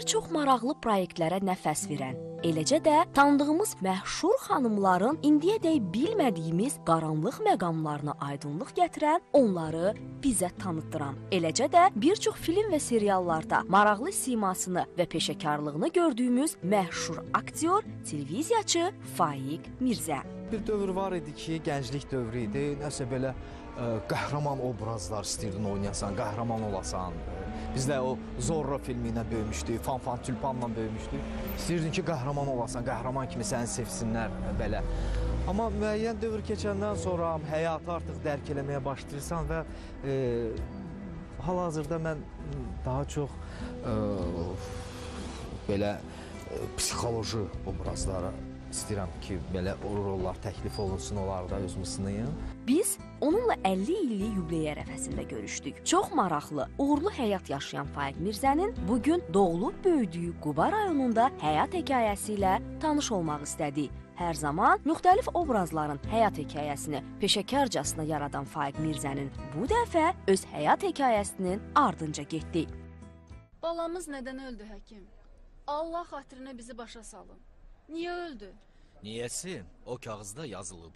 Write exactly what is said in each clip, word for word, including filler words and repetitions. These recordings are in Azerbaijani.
bir çox maraqlı proyektlərə nəfəs verən, eləcə də tanıdığımız məşhur xanımların indiyədək bilmədiyimiz qaranlıq məqamlarına aydınlıq gətirən, onları bizə tanıtdıran, eləcə də bir çox film və seriallarda maraqlı simasını və peşəkarlığını gördüyümüz məşhur aktyor, televiziyaçı Faiq Mirzə. Bir dövr var idi ki, gənclik dövrü idi, nəsə belə ə, qəhrəman obrazlar istəyirdin oynayasan, qəhrəman olasan. Biz də o Zorro filmi ilə böyümüşdük, Fanfan Tülpanla böyümüşdük. İstəyirdin ki, qəhrəman olasan, qəhrəman kimi səni sevsinlər, belə. Amma müəyyən dövr keçəndən sonra həyatı artıq dərk eləməyə başlayırsan və e, hal-hazırda mən daha çox e, belə e, psixoloji obrazlara istəyirəm ki, belə o rollar təklif olunsun, onlarda özümü sınayım. Biz onunla əlli illik yubileyi ərəfəsində görüşdük. Çox maraqlı, uğurlu həyat yaşayan Faiq Mirzənin bugün doğulub böyüdüyü Quba rayonunda həyat hekayəsi ilə tanış olmaq istədik. Hər zaman müxtəlif obrazların həyat hekayəsini peşəkarcasına yaradan Faiq Mirzənin bu dəfə öz həyat hekayəsinin ardınca getdik. Balamız nədən öldü, həkim? Allah xatirinə bizi başa salın. Niyə öldü? Niyəsi o kağızda yazılıb.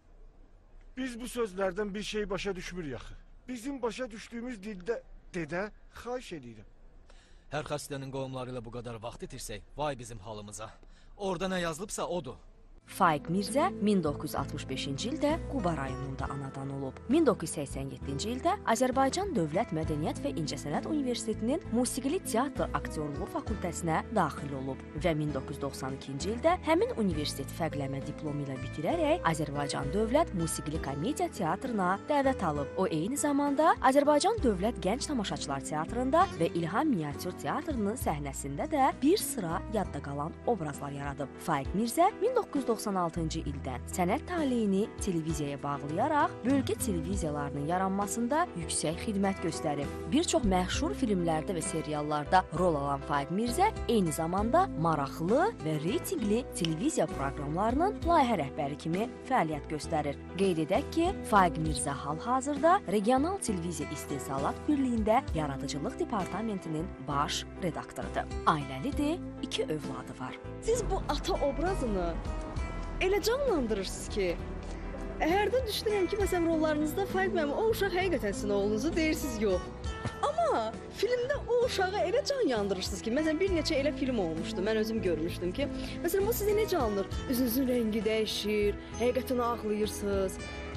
Biz bu sözlərdən bir şey başa düşmürük axı. Bizim başa düşdüyümüz dildə dedə, xahiş edirəm. Hər xəstənin qohumları ilə bu qədər vaxt itirsək, vay bizim halımıza. Orada nə yazılıbsa odur. Faiq Mirzə min doqquz yüz altmış beşinci ildə Quba rayonunda anadan olub. min doqquz yüz səksən yeddinci ildə Azərbaycan Dövlət Mədəniyyət və İncəsənət Universitetinin Musiqili Teatr Aktyorluğu fakültəsinə daxil olub və min doqquz yüz doxsan ikinci ildə həmin universitet fərqləmə diplomu ilə bitirərək Azərbaycan Dövlət Musiqili Komediya Teatrına dəvət alıb. O eyni zamanda Azərbaycan Dövlət Gənc Tamaşaçılar Teatrında və İlham Miniatür Teatrının səhnəsində də bir sıra yadda qalan obrazlar yaradıb. Faiq Mirzə min doqquz yüz doxsan altıncı ildən sənət taleyini televiziyaya bağlayaraq bölgə televiziyalarının yaranmasında yüksək xidmət göstərib. Bir çox məşhur filmlərdə və seriallarda rol alan Faiq Mirzə eyni zamanda maraqlı və reytinqli televiziya proqramlarının layihə rəhbəri kimi fəaliyyət göstərir. Qeyd edək ki, Faiq Mirzə hal-hazırda Regional Televiziya İstehsalat Birliyində Yaradıcılıq Departamentinin baş redaktorudur. Ailəlidir, iki övladı var. Siz bu ata obrazını elə canlandırırsınız ki, hərdən düşünürəm ki, məsələn, rollarınızda Faiq müəllim, o uşaq həqiqətən sizin oğlunuzu deyirsiniz, yox. Amma filmdə o uşağı elə can yandırırsınız ki, məsələn, bir neçə elə film olmuşdu, mən özüm görmüşdüm ki, məsələn, o sizə necə alınır? Üzünüzün rəngi dəyişir, həqiqətən ağlayırsınız.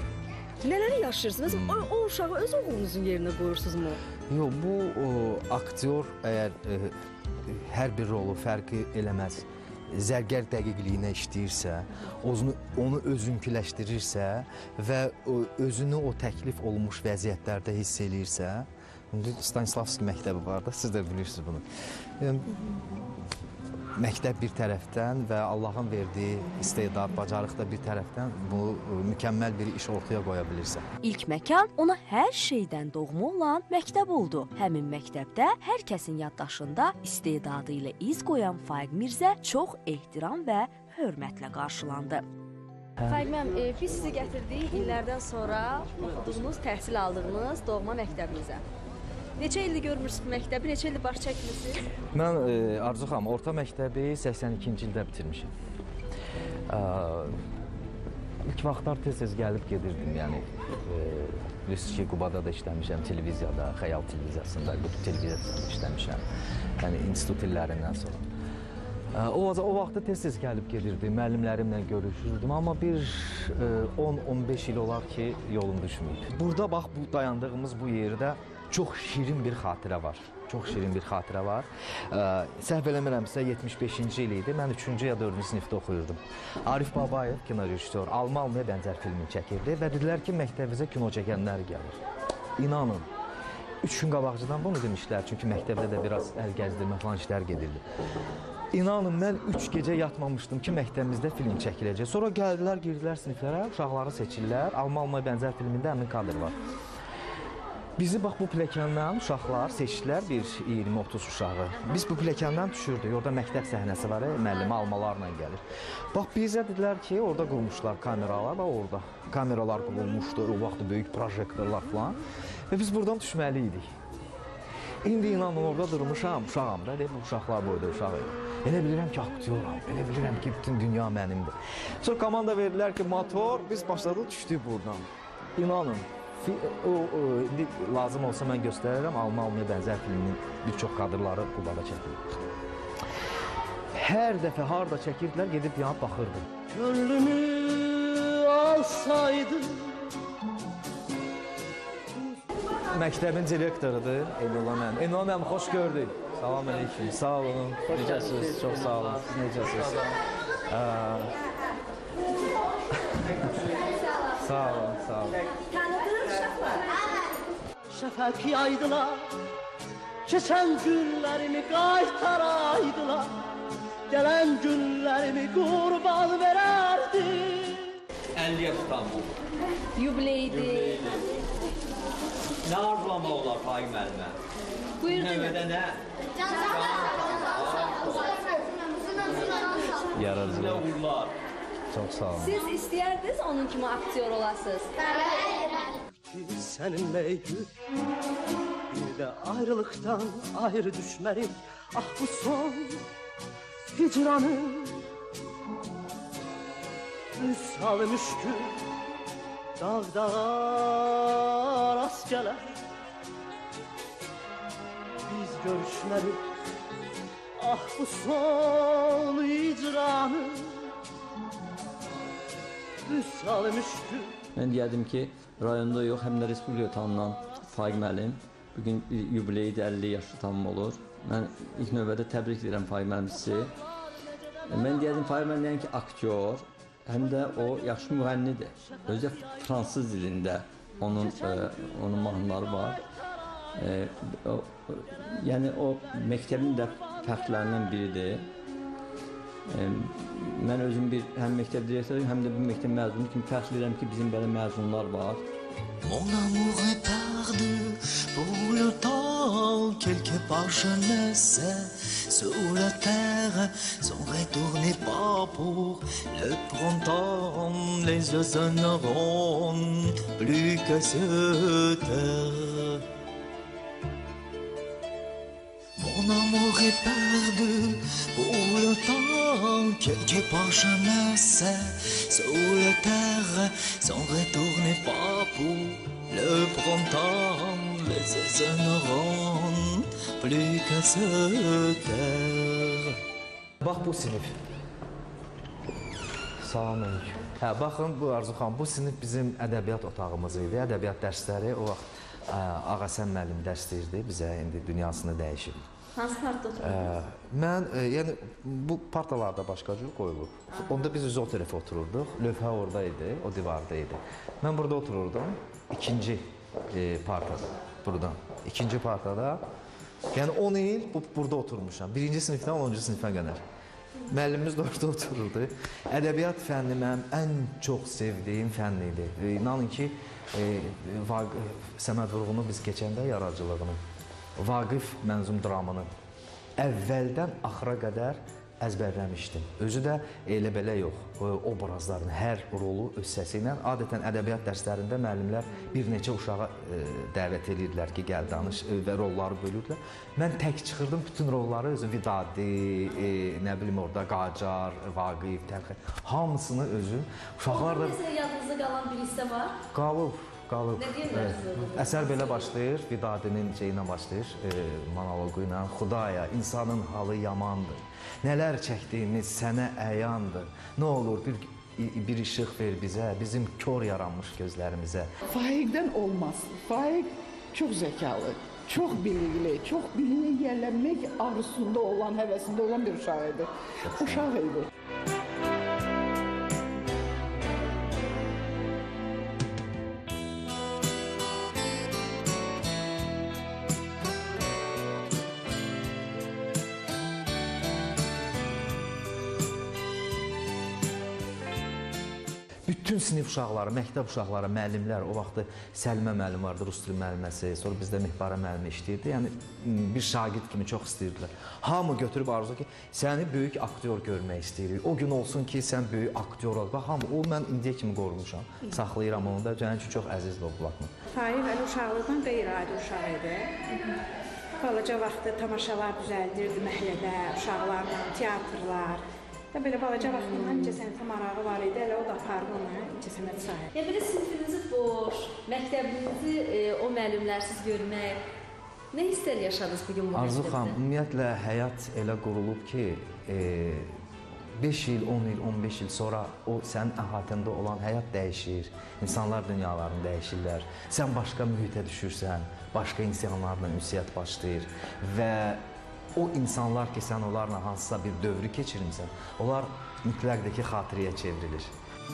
Nələri yaşayırsınız? Məsələn, o, o uşağı öz oğlunuzun yerinə qoyursunuzmu? Yox, bu o, aktyor əgər e, hər bir rolu fərqi eləməz, zərgər dəqiqliyinə işləyirsə, onu, onu özünküləşdirirsə və o, özünü o təklif olunmuş vəziyyətlərdə hiss eləyirsə, Stanislavski məktəbi var da, siz də bilirsiniz bunu. Yəni, məktəb bir tərəfdən və Allahın verdiyi istedad, bacarıq da bir tərəfdən bu mükəmməl bir iş ortaya qoya bilirsə. İlk məkan ona hər şeydən doğma olan məktəb oldu. Həmin məktəbdə hər kəsin yaddaşında istedadı ilə iz qoyan Faiq Mirzə çox ehtiram və hörmətlə qarşılandı. Faiq müəllim, e, biz sizi gətirdik illərdən sonra oxuduğunuz, təhsil aldığınız doğma məktəbinizə. Neçə ildir görmürsünüz məktəbi, neçə ildir baş çəkmirsiniz? Mən e, Arzu xanım, orta məktəbi səksən ikinci ildə bitirmişim. E, ilk vaxtlar tez-tez gəlib gedirdim, yəni e, bilirsiniz ki, Qubada da işləmişəm, televiziyada, Xəyal televiziyasında, Qutub televiziyasında işləmişəm, yəni institut illərindən sonra. E, o, o vaxtda tez-tez gəlib gedirdim, müəllimlərimlə görüşürdüm, amma bir on on beş il olar ki, yolum düşməyib. Burada bax, bu dayandığımız bu yerdə çox şirin bir xatirə var. Çox şirin bir xatirə var. Ə, səhv eləmirəmsə yetmiş beşinci il idi. Mən üçüncü ya dördüncü sinifdə oxuyurdum. Arif Babayev, kino rejissor, Alma-Almaya bənzər filmi çəkirdi və dedilər ki, məktəbimizə kino çəkənlər gəlir. İnanın, üç gün qabaqcıdan bunu demişlər, çünki məktəbdə də biraz əl gəzdirmə falan işlər gedirdi. İnanın, mən üç gecə yatmamışdım ki, məktəbimizdə film çəkiləcək. Sonra gəldilər, girdilər siniflərə, uşaqları seçirlər. Alma-Almaya bənzər filmində həmin kadr var. Bizi bax bu pilləkəndən uşaqlar seçdilər, bir iyirmi otuz uşağı. Biz bu pilləkəndən düşürdük, orada məktəb səhnəsi var, müəllimi almalarla gəlir. Bax bizə dedilər ki, orada qurmuşlar kameralar da orada. Kameralar qurulmuşdu, o vaxt böyük projektorlar falan. Və biz buradan düşməli idik. İndi inanın orada durmuşam, uşağam da, elə uşaqlar boyda uşaq idi. Elə bilirəm ki, aktyoram, elə bilirəm ki, bütün dünya mənimdir. Sonra komanda verdilər ki, motor, biz başladıq, düşdük buradan. İnanın, o, o, indi lazım olsa mən göstərirəm, Alma-Almaya bənzər filminin bir çox kadrları Qubada çəkilir. Hər dəfə harda çəkirdilər, gedib yanıb baxırdım. Gönlümü alsaydı. Məktəbin direktorudur Elnur mənim. Elnur mənim, xoş gördük. Salam aleyküm, sağ olun. Necəsiniz? Çox sağ olun. Siz necəsiniz? Sağ olun, sağ olun. Şəfəq yaydılar, keçən günlərimi qaytaraydılar, gələn günlərimi qurban verərdi. əlli yaş tam olur. Yubileydi. Nə arzulama olar Faiq müəllimə? Buyurdu. Növbədə nə? Yaradıcılar. Uğurlar. Çox sağ olun. Siz istəyərdiniz onun kimi aktyor olasınız? Səninlə gül, bir də ayrılıqdan ayrı düşmərik. Ah bu son hicranım, misal müşkül, dağdağa rast gələr. Biz görüşmərik, ah bu son hicranım, misal müşkül. Mən deyərdim ki, rayonda yox, həm də Respublika tanınan Faiq müəllim bugün yubileydir, əlli yaşı tamam olur. Mən ilk növbədə təbrik edirəm Faiq müəllim sizi. Mən deyərdim Faiq müəllim deyən ki, aktyor, həm də o yaxşı müğənnidir. Özü fransız dilində onun e, onun mahnıları var. E, o, yəni o məktəbin də fəxrlərindən biridir. E, mən özüm bir həm məktəb direktoruyum, həm də bu məktəb məzunu kimi fəxr edirəm ki, bizim belə məzunlar var. Mon amour est perdu pour le temps, quelque part je ne sais, sur la terre, son retour n'est pas pour le printemps, les oiseaux n'auront plus que sur terre. Mon amour est perdu pour le temps, quelque part je ne sais, sur la terre, son retour n'est pas pour le printemps, les oiseaux n'auront plus que sur terre. Bax bu sinif. Salam aleyküm. Hə, baxın bu Arzu xanım, bu sinif bizim ədəbiyyat otağımız idi. Ədəbiyyat dərsləri o vaxt Ağasəm müəllim dərs deyirdi bizə, indi dünyasını dəyişib. Hansı partda otururdunuz? Mən, e, yəni bu partalarda başqa cür qoyulub. Onda biz üzü o tərəfə otururduq. Lövhə orada idi, o divarda idi. Mən burada otururdum, ikinci e, partada, buradan. İkinci partada. Yəni on il bu, burada oturmuşam. Birinci sinifdən onuncu sinifə qədər. Müəllimimiz də orada otururdu. Ədəbiyyat fənni mənim ən çox sevdiyim fənn idi. E, inanın ki, e, Səməd Vurğunu biz keçəndə yaradıcılığını, Vaqif mənzum dramını əvvəldən axıra qədər əzbərləmişdim. Özü də elə belə yox, obrazların hər rolu öz səsi ilə. Adətən ədəbiyyat dərslərində müəllimlər bir neçə uşağa e, dəvət edirdilər ki, gəl danış e, və rolları bölürdülər. Mən tək çıxırdım, bütün rolları özüm, Vidadi, e, nə bilim orada Qacar, Vaqif, Tərxə, hamısını özüm. Uşaqlar da... Mesela yadınızda qalan bir hissə var? Qalıb. Qalıb. Nə deyirlər sizə? Əsər belə başlayır, Vidadinin şeyinə başlayır, e, monologu ilə. Xudaya, insanın halı yamandır. Nələr çəkdiyimiz sənə əyandır. Nə olur bir, bir işıq ver bizə, bizim kör yaranmış gözlərimizə. Faiqdən olmaz. Faiq çox zəkalı, çox bilikli, çox bilinə yerlənmək arzusunda olan, həvəsində olan bir uşaq idi. Uşaq idi. Bütün sinif uşaqları, məktəb uşaqları, müəllimlər, o vaxtı Səlimə müəllim vardı, rus dili müəlliməsi, sonra bizdə Mehbara müəllimə işləyirdi. Yəni bir şagird kimi çox istəyirdilər. Hamı götürüb arzu ki, səni böyük aktyor görmək istəyirik. O gün olsun ki, sən böyük aktyor ol. Bax, hamı, o mən indiyə kimi qorumuşam, saxlayıram onu da. Cənin üçün çox əzizdir o bloknot. Faiq hələ uşaqlıqdan qeyri-adi uşaq idi. balaca vaxtı tamaşalar düzəldirdi məhəllədə, uşaqlarla, teatrlar. Və belə balaca vaxtından incəsənətə marağı var idi, elə o da apardı onu incəsənət sahib. Ya belə sinifinizi boş, məktəbinizi e, o müəllimlərsiz görmək, nə hisslər yaşadınız bugün bu Arzu məktəbdə? xanım, ümumiyyətlə həyat elə qurulub ki, e, beş il, on il, on beş il sonra o sənin əhatəndə olan həyat dəyişir, insanlar dünyalarını dəyişirlər, sən başqa mühitə düşürsən, başqa insanlarla ünsiyyət başlayır və o insanlar ki, sən onlarla hansısa bir dövrü keçirmirsən, onlar mütləqdəki xatirəyə çevrilir.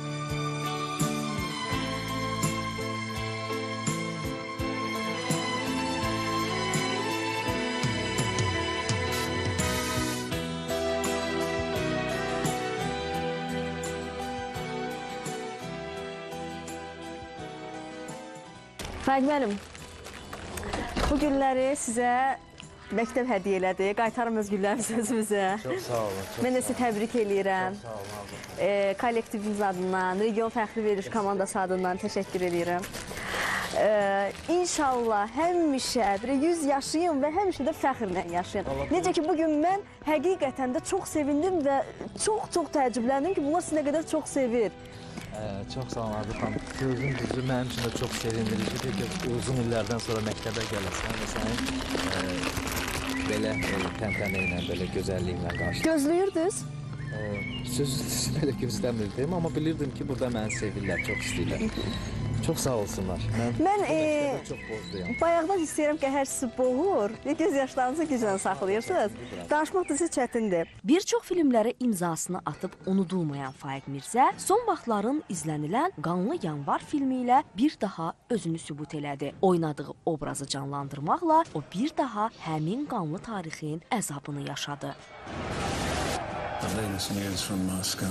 Faiq müəllim, bu günləri sizə məktəb hədiyyə elədi. Qaytarım öz güllərinizi özümüzə. Çox sağ olun. Mən də sizi təbrik eləyirəm. Çox sağ olun. E, kollektivimiz adından, region fəxri veriliş komandası adından təşəkkür edirəm. E, İnşallah həmişə yüz yaşayın və həmişə də fəxrlə yaşayın. Necə ki, bugün mən həqiqətən də çox sevindim və çox-çox təəccübləndim ki, bunlar sizi nə qədər çox sevir. Ee, çox sağ olun Arzu xanım. Sözün düzü mənim üçün də çox sevindiricidir ki, uzun illərdən sonra məktəbə gələsən və sənin e, belə e, təntənə ilə, belə gözəlliyi ilə qarşı. Gözləyirdiniz? E, söz düzü belə gözləmirdim, amma bilirdim ki, burada məni sevirlər, çox istəyirlər. Çox sağ olsunlar. Mən, mən e, çox bayaqdan istəyirəm ki, hər sizi boğur və göz yaşlarınızı güclə saxlayırsınız. Danışmaq da sizə çətindir. Bir çox filmlərə imzasını atıb unudulmayan Faiq Mirzə son vaxtların izlənilən Qanlı Yanvar filmi ilə bir daha özünü sübut elədi. Oynadığı obrazı canlandırmaqla o bir daha həmin qanlı tarixin əzabını yaşadı. The latest news from Moscow.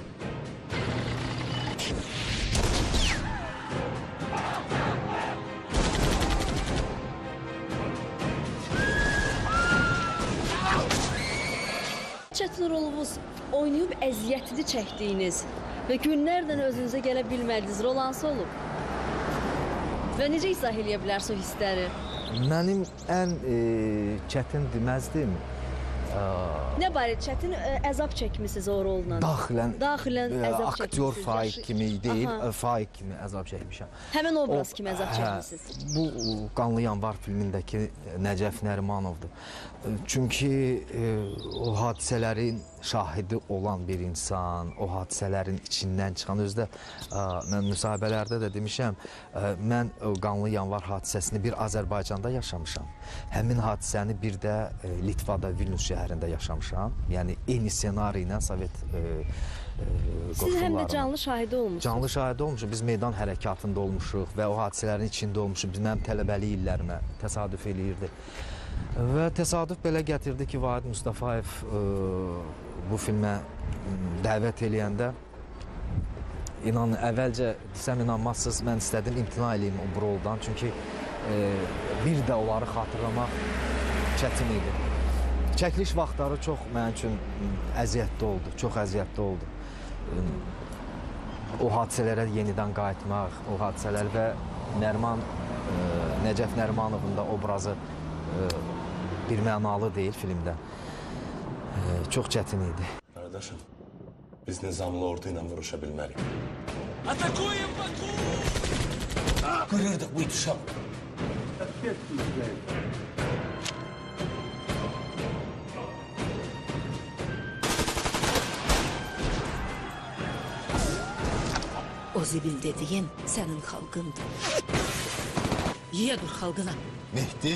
Çətin rolunuz oynayıb əziyyətini çəkdiyiniz və günlərlə özünüzə gələ bilmədiniz rol hansı olub? Və necə izah eləyə bilərsiniz o hissləri? Mənim ən e, çətin deməzdim. Nə barədə çətin ə, əzab çəkmisiniz o rolla? Daxilən, Daxilən əzab aktyor çəkmisiniz. Faiq kimi deyil, Aha. Faiq kimi əzab çəkmişəm. Həmin obraz O, kimi əzab hə, çəkmisiniz? Bu Qanlı Yanvar filmindəki Nəcəf Nərimanovdur. Çünki e, o hadisələrin şahidi olan bir insan, o hadisələrin içindən çıxan, özdə ə, mən müsahibələrdə də demişəm, ə, mən o Qanlı Yanvar hadisəsini bir Azərbaycanda yaşamışam. Həmin hadisəni bir də e, Litvada, Vilnius şəhərində yaşamışam. Yəni eyni ssenari ilə Sovet e, e, Siz həm də canlı şahidi olmuşsunuz. Canlı şahidi olmuşuq. Biz meydan hərəkatında olmuşuq və o hadisələrin içində olmuşuq. Biz mənim tələbəlik illərimə təsadüf eləyirdi. Və təsadüf belə gətirdi ki, Vahid Mustafayev e, bu filmə dəvət eləyəndə inanın, əvvəlcə desəm inanmazsınız, mən istədim imtina eləyim o bu roldan. Çünki e, bir də onları xatırlamaq çətin idi. Çəkiliş vaxtları çox mənim üçün əziyyətli oldu, çox əziyyətli oldu. O hadisələrə yenidən qayıtmaq, o hadisələr və Nəriman, e, Nəcəf Nərimanovun da obrazı e, bir mənalı deyil filmdə. E, çox çətin idi. Qardaşım, biz nizamlı ordu ilə vuruşa bilmərik. Atakuyum Baku! Görürdük bu itişam. O zibil dediyin sənin xalqındır. Yiyə dur xalqına. Mehdi?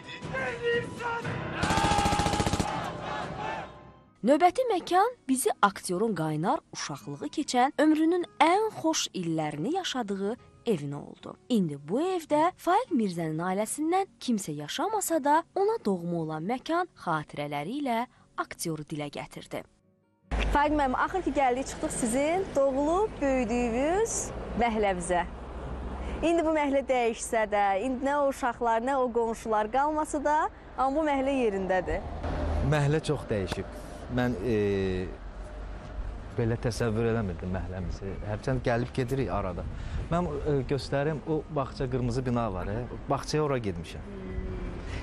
Növbəti məkan bizi aktyorun qaynar uşaqlığı keçən, ömrünün ən xoş illərini yaşadığı evinə oldu. İndi bu evdə Faiq Mirzənin ailəsindən kimsə yaşamasa da, ona doğma olan məkan xatirələri ilə aktyoru dilə gətirdi. Faiq müəllim, axır ki gəldik, çıxdıq sizin doğulub, böyüdüyünüz məhəlləmizə. İndi bu məhəllə dəyişsə də, indi nə o uşaqlar, nə o qonşular qalmasa da, amma bu məhəllə yerindədir. Məhəllə çox dəyişib. Mən e, belə təsəvvür eləmirdim məhəlləmizi. Hərçənd gəlib gedirik arada. Mən e, göstərim, o bağça qırmızı bina var, e, bağçaya ora gedmişəm.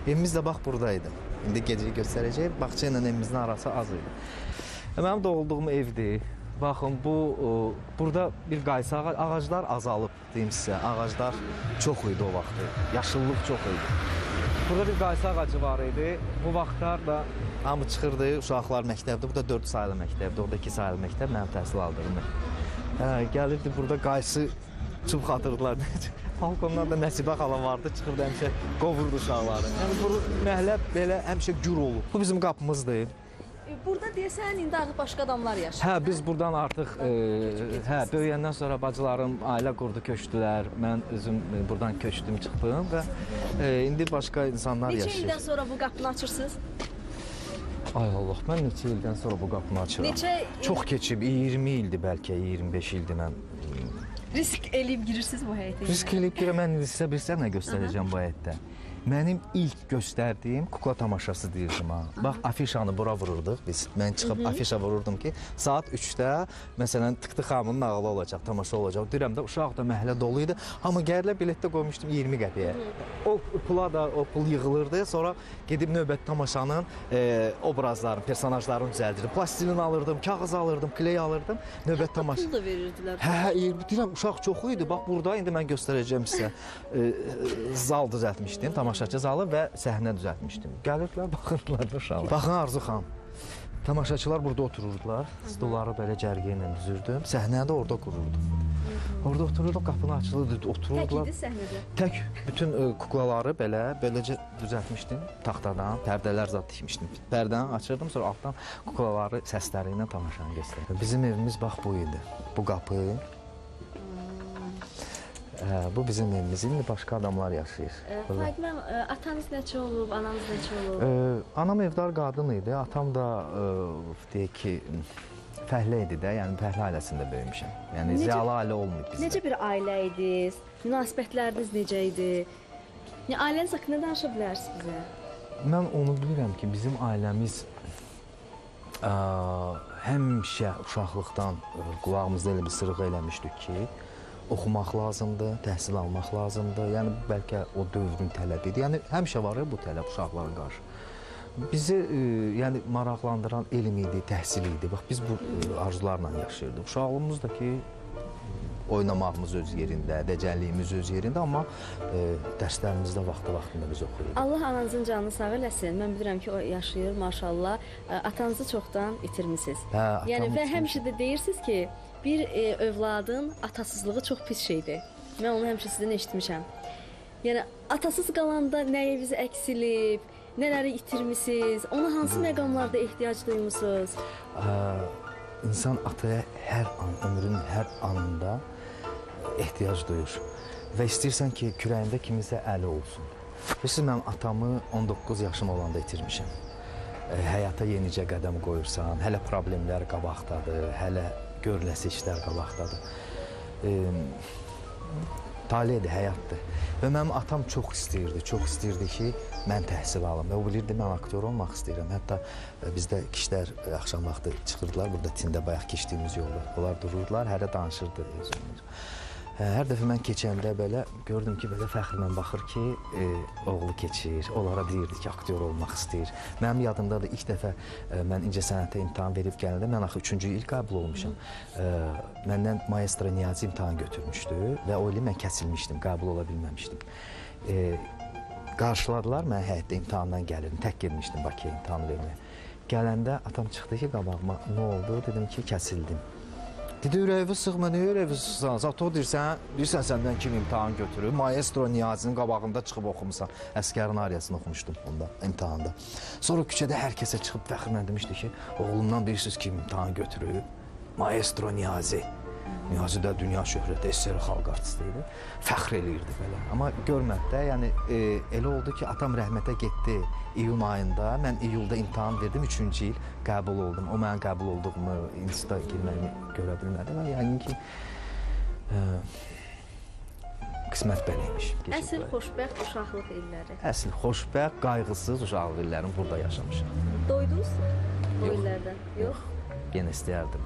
Evimiz də bax buradaydı. İndi gecə göstərəcək. Bağça ilə evimizin arası az idi. Mənim doğulduğum evdir. Baxın, bu burada bir qaysı ağac, ağaclar azalıb deyim sizə. Ağaclar çox idi o vaxtı. Yaşıllıq çox idi. Burada bir qaysı ağacı var idi. Bu vaxtlar da hamı çıxırdı, uşaqlar məktəbdə. Bu da dörd sayılı məktəbdir. Orada iki sayılı məktəb mənim təhsil aldığım. Hə, gəlirdi burada qaysı çubuk atırdılar. Balkonlarda Nəsibə xala vardı, çıxırdı həmişə qovurdu uşaqları. Yəni bu məhəllə belə həmişə gür olub. Bu bizim qapımızdır. Burada deyəsən indi artıq başqa adamlar yaşayır. Hə, biz buradan artıq e, hə, böyüyəndən sonra bacılarım ailə qurdu, köçdülər. Mən özüm buradan köçdüm, çıxdım və e, indi başqa insanlar Neçə yaşayır. Neçə ildən sonra bu qapını açırsınız? Ay Allah, mən neçə ildən sonra bu qapını açıram. Neçə Çox keçib, iyirmi ildir bəlkə, iyirmi beş ildir mən. Risk eləyib girirsiniz bu həyətə? Risk eləyib girə, mən sizə bilsən nə göstərəcəm bu həyətdə. Mənim ilk göstərdiyim kukla tamaşası deyirdim ha. Bax, afişanı bura vururduq biz. Mən çıxıb afişa vururdum ki, saat üçdə məsələn Tıktı xanımın nağılı olacaq, tamaşa olacaq. Deyirəm də uşaq da məhəllə dolu idi. Amma gəlirlər biletdə qoymuşdum iyirmi qəpiyə. O pula da o pul yığılırdı. Sonra gedib növbəti tamaşanın e, obrazlarını, personajlarını düzəldirdim. Plastilin alırdım, kağız alırdım, kley alırdım. Növbəti tamaşa. Pul da verirdilər. Hə, deyirəm uşaq çox idi. Bax burada indi mən göstərəcəm sizə. E, zal düzəltmişdim, tamaşaçı zalı və səhnə düzəltmişdim. Gəlirdilər, baxırdılar da uşaqlar. Baxın Arzu xanım. Tamaşaçılar burada otururdular. Stolları belə cərgə ilə düzürdüm. Səhnəni də orada qururdum. Orada otururdum, qapını açılırdı, otururdular. Tək idi səhnədə? Tək. Bütün ə, kuklaları belə, beləcə düzəltmişdim taxtadan. Pərdələr zad tikmişdim. Pərdəni açırdım, sonra altdan kuklaları səsləri ilə tamaşanı göstərdim. Bizim evimiz bax bu idi. Bu qapı. Hə, bu bizim evimiz. İndi başqa adamlar yaşayır. Fatimə, atanız neçə olub, ananız neçə olub? Ee, anam evdar qadın idi. Atam da e, deyək ki, fəhlə idi də, yəni fəhlə ailəsində böyümüşəm. Yəni necə, ziyalı ailə olmayıb bizdə. Necə bir ailə idiniz? Münasibətləriniz necə idi? Yəni ailəniz haqqında danışa bilərsiniz bizə? Mən onu bilirəm ki, bizim ailəmiz ə, həmişə uşaqlıqdan ə, qulağımızda elə bir sırıq eləmişdik ki, oxumaq lazımdır, təhsil almaq lazımdır. Yəni bəlkə o dövrün tələbi idi. Yəni həmişə var ya bu tələb uşaqlara qarşı. Bizi e, yəni maraqlandıran elm idi, təhsil idi. Bax biz bu e, arzularla yaşayırdıq. Uşaqlığımız da ki oynamağımız öz yerində, dəcəlliyimiz öz yerində, amma e, dərslərimizdə vaxtı-vaxtında biz oxuyurduq. Allah ananızın canını sağ eləsin. Mən bilirəm ki, o yaşayır, maşallah. Atanızı çoxdan itirmisiniz. Hə, yəni və həmişə də deyirsiniz ki, bir e, övladın atasızlığı çox pis şeydir. Mən onu həmişə sizdən eşitmişəm. Yəni atasız qalanda nəyiniz əksilib, nələri itirmisiniz, ona hansı məqamlarda ehtiyac duymusunuz? İnsan ataya hər an, ömrünün hər anında ehtiyac duyur və istəyirsən ki, kürəyində kiminsə əli olsun. Bilirsiniz, mən atamı on doqquz yaşım olanda itirmişəm. Həyata yenicə qədəm qoyursan, hələ problemlər qabaqdadır, hələ görüləsi işlər qabaqdadır. E, Taledir, həyatdır. Və mənim atam çox istəyirdi, çox istəyirdi ki, mən təhsil alım. Və o bilirdi, mən aktyor olmaq istəyirəm. Hətta bizdə kişilər axşam vaxtı çıxırdılar, burada tində bayaq keçdiyimiz yolda. Onlar dururdular, hərə danışırdı. Hər dəfə mən keçəndə belə gördüm ki, belə fəxrlə baxır ki, e, oğlu keçir, onlara deyirdi ki, aktyor olmaq istəyir. Mənim yadımdadır, ilk dəfə e, mən incəsənətə imtahan verib gələndə, mən axı üçüncü il qəbul olmuşam. E, məndən maestro Niyazi imtahan götürmüşdü və o ili mən kəsilmişdim, qəbul ola bilməmişdim. E, qarşıladılar, mən həyətdə imtahandan gəlirdim, tək girmişdim Bakıya imtahan verməyə. Gələndə atam çıxdı ki, qabağıma nə oldu, dedim ki, kəsildim. Dedi, ürəyi sıxma, nə ürəyi sıxsan? Zato deyirsən, deyirsən səndən kim imtahan götürür? Maestro Niyazinin qabağında çıxıb oxumusan. Əskərin ariyasını oxumuşdum onda, imtahanda. Sonra küçədə hər kəsə çıxıb fəxrlə demişdi ki, oğlumdan bilirsiniz kim imtahan götürür? Maestro Niyazi. Niyazi də dünya şöhrəti, S S R xalq artisti idi. Fəxr eləyirdi belə. Amma görmədi də, yəni e, elə oldu ki, atam rəhmətə getdi iyun ayında. Mən iyulda imtahan verdim, üçüncü il qəbul oldum. O mənim qəbul olduğumu, instituta girməyimi görə bilmədi və yəni ki, e, qismət beləymiş. Əsl xoşbəxt uşaqlıq illəri. Əsl xoşbəxt, qayğısız uşaqlıq illərini burada yaşamışam. Doydunuz o illərdən? Yox. Yenə istəyərdim.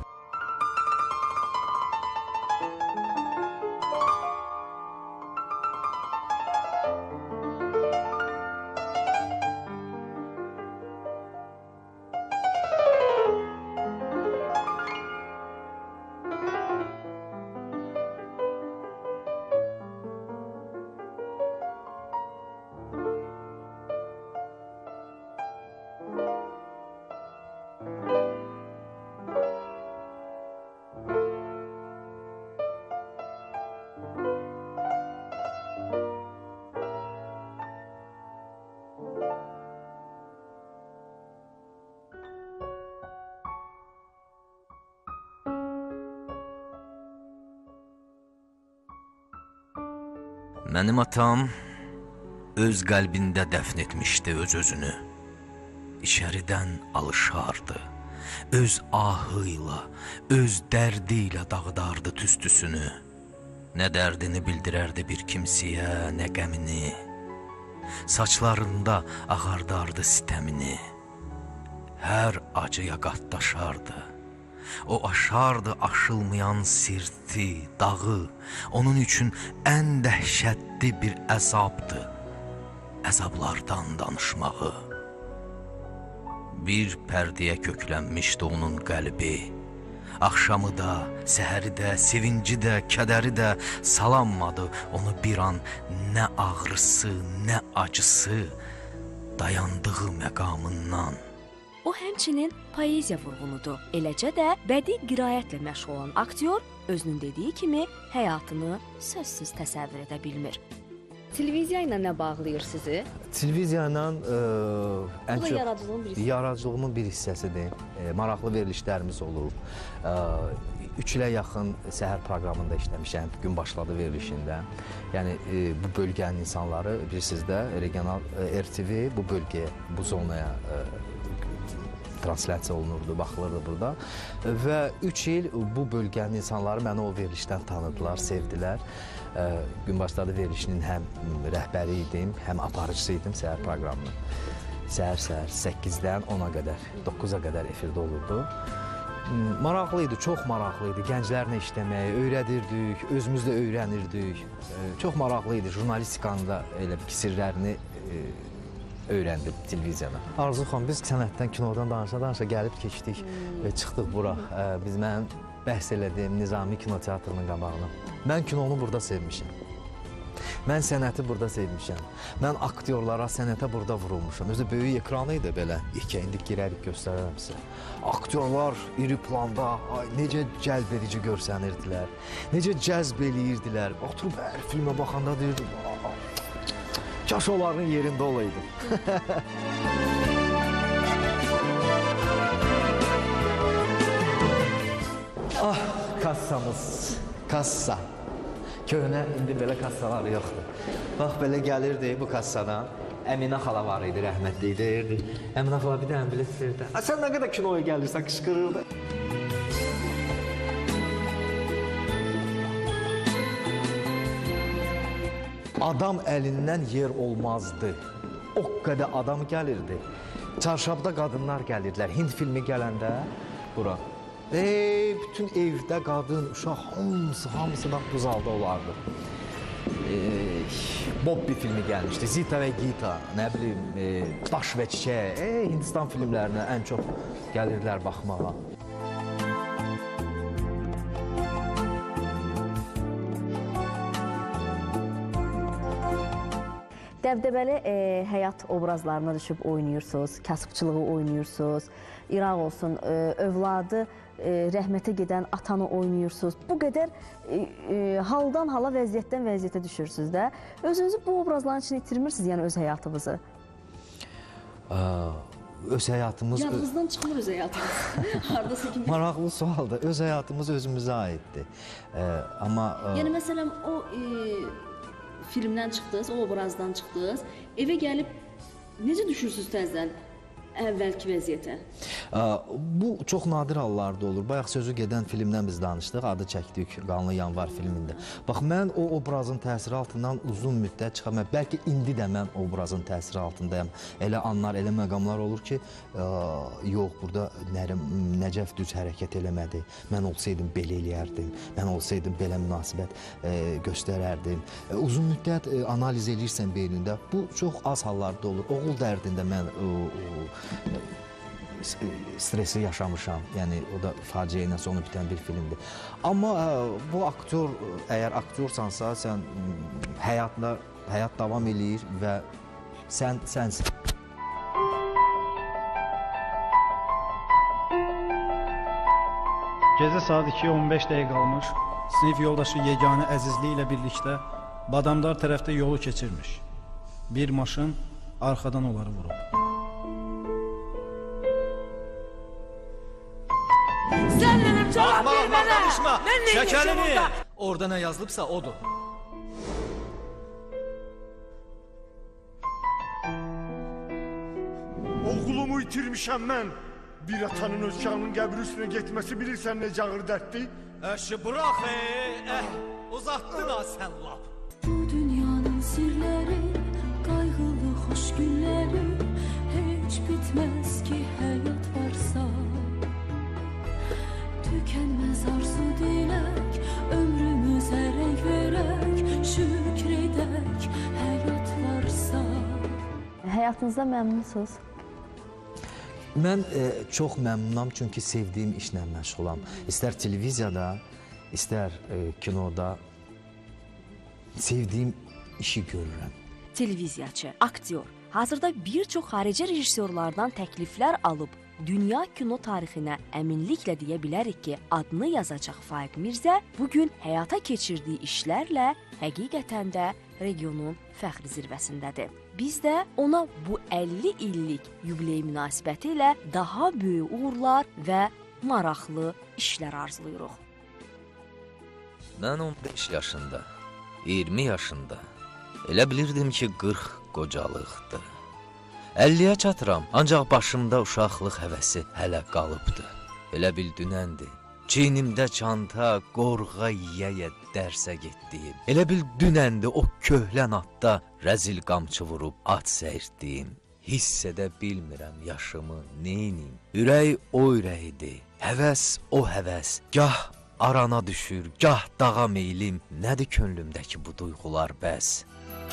Mənim atam öz qəlbində dəfn etmişdi öz-özünü. İçəridən alışardı. Öz ahıyla, öz dərdi ilə dağıdardı tüstüsünü. Nə dərdini bildirərdi bir kimsəyə, nə qəmini. Saçlarında ağardardı sitəmini. Hər acıya qatdaşardı. O aşardı aşılmayan sirti, dağı. Onun üçün ən dəhşətli bir əzabdı əzablardan danışmağı. Bir pərdəyə köklənmişdi onun qəlbi. Axşamı da, səhəri də, sevinci də, kədəri də salanmadı onu bir an nə ağrısı, nə acısı dayandığı məqamından. O həmçinin poeziya vurğunudur. Eləcə də bədii qiraətlə məşğul olan aktyor özünün dediyi kimi həyatını sözsüz təsəvvür edə bilmir. Televiziya ilə nə bağlayır sizi? Televiziya ilə ə, ən Bu da çox yaradıcılığın bir hissəsi. yaradıcılığımın bir hissəsidir. E, maraqlı verilişlərimiz olub. Ə, üç ilə yaxın səhər proqramında işləmişəm, gün başladı verilişində. Yəni e, bu bölgənin insanları bilirsiniz də, regional e, R T V bu bölgəyə, bu zonaya e, translyasiya olunurdu, baxılırdı burada. Və üç il bu bölgənin insanları məni o verilişdən tanıdılar, sevdilər. Gün başladı verilişinin həm rəhbəri idim, həm aparıcısı idim səhər proqramının. Səhər-səhər səkkizdən ona qədər, doqquza qədər efirdə olurdu. Maraqlı idi, çox maraqlı idi. Gənclərlə işləməyi öyrədirdik, özümüz də öyrənirdik. Çox maraqlı idi. Jurnalistikanın da elə bir sirlərini öyrəndim televiziyada. Arzu xanım, biz sənətdən, kinodan danışa-danışa gəlib keçdik və çıxdıq bura. Biz mənim bəhs elədiyim Nizami Kinoteatrının qabağına. Mən kinonu burada sevmişəm. Mən sənəti burada sevmişəm. Mən aktyorlara, sənətə burada vurulmuşam. Özü böyük ekranı idi belə. İlk indi girərik, göstərərəm sizə. Aktyorlar iri planda ay, necə cəlb edici görsənirdilər. Necə cəzb eləyirdilər. Oturub hər filmə baxanda deyirdim, kaş onların yerində olaydım. Ah, kassamız, kassa. Köhnə, indi belə kassalar yoxdur. Bax, belə gəlirdi bu kassadan. Əminə xala var idi, rəhmətli deyirdi. Əminə xala bir dənə bilet verdi. Sən nə qədər kinoya gəlirsən, qışqırırdı. Adam əlindən yer olmazdı. O qədər adam gəlirdi. Çarşabda qadınlar gəlirdilər. Hind filmi gələndə bura. Ey, bütün evdə qadın, uşaq, hamısı, hamısı bax bu zalda olardı. E, Bobbi filmi gəlmişdi. Zita və Gita, nə bilim, e, Daş və Çiçək. E, Hindistan filmlərinə ən çox gəlirdilər baxmağa. Dəbdəbəli e, həyat obrazlarına düşüb oynayırsınız, kasıbçılığı oynayırsınız, İraq olsun, e, övladı e, rəhmətə gedən atanı oynayırsınız. Bu qədər e, e, haldan hala, vəziyyətdən vəziyyətə düşürsünüz də. Özünüzü bu obrazların içində itirmirsiniz, yəni öz həyatınızı? Aa, öz həyatımız... Yadınızdan çıxmır öz həyatınız. Haradasa kimi... Maraqlı sualdır. Öz həyatımız özümüzə aiddir. E, amma... E... Yəni, məsələn, o... E, filmdən çıxdınız, o obrazdan çıxdınız, evə gəlib necə düşürsünüz təzədən əvvəlki vəziyyətə? Bu çox nadir hallarda olur. Bayaq sözü gedən filmdən biz danışdıq, adı çəkdik, Qanlı Yanvar filmində. Bax, mən o obrazın təsiri altından uzun müddət çıxam. Bəlkə indi də mən obrazın təsiri altındayım. Elə anlar, elə məqamlar olur ki, yox, burada Nəcəf düz hərəkət eləmədi. Mən olsaydım belə eləyərdim. Mən olsaydım belə münasibət göstərərdim. Uzun müddət analiz eləyirsən beynində. Bu çox az hallarda olur. Oğul dərdində mən stresi yaşamışam. Yəni o da faciə ilə sonu bitən bir filmdir. Amma bu aktyor, əgər aktyorsansa, sən həyatla həyat davam eləyir və sən sənsən. Gecə saat ikiyə on beş dəqiqə qalmış. Sinif yoldaşı Yeganə Əzizli ilə birlikdə Badamdar tərəfdə yolu keçirmiş. Bir maşın arxadan onları vurub. Sən mənim cavab ver mənə! Mən nə edəcəm orada? Orada nə yazılıbsa odur. Oğlumu itirmişəm mən. Bir atanın öz uşağının qəbri üstünə getməsi bilirsən necə ağır dərddir? Əşi, bırax, eh, uzatdın ha sən lap. Bu dünyanın sirləri, qayğılı xoş günləri, heç bitməz ki həyat varsa. Tükənməz arzu dilək, ömrümüzə rəng verək, şükr edək, həyat varsa. Həyatınızda məmnunsunuz? Mən e, çox məmnunam çünki sevdiyim işlə məşğulam. İstər televiziyada, istər e, kinoda sevdiyim işi görürəm. Televiziyaçı, aktyor, hazırda bir çox xarici rejissorlardan təkliflər alıb dünya kino tarixinə əminliklə deyə bilərik ki, adını yazacaq Faiq Mirzə bugün həyata keçirdiyi işlərlə həqiqətən də regionun fəxri zirvəsindədir. Biz də ona bu əlli illik yubiley münasibəti ilə daha böyük uğurlar və maraqlı işlər arzulayırıq. Mən on beş yaşında, iyirmi yaşında elə bilirdim ki, qırx qocalıqdır. əlliyə çatıram, ancaq başımda uşaqlıq həvəsi hələ qalıbdı. Elə bil dünəndir. Çiynimdə çanta, qorğa yiyə-yiyə dərsə getdiyim. Elə bil dünəndir o köhlən atda rəzil qamçı vurub at səyirtdiyim. Hiss edə bilmirəm yaşımı, neynim. Ürək o ürəkdir, həvəs o həvəs. Gah arana düşür, gah dağa meylim. Nədir könlümdəki bu duyğular bəs?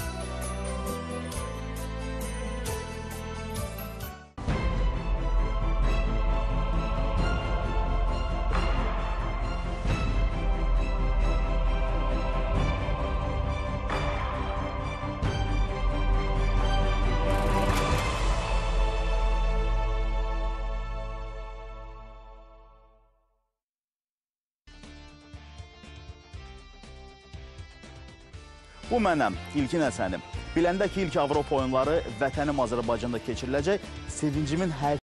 Bu mənəm, İlkin Həsənim. Biləndə ki, ilk Avropa oyunları vətənim Azərbaycanda keçiriləcək, sevincimin hər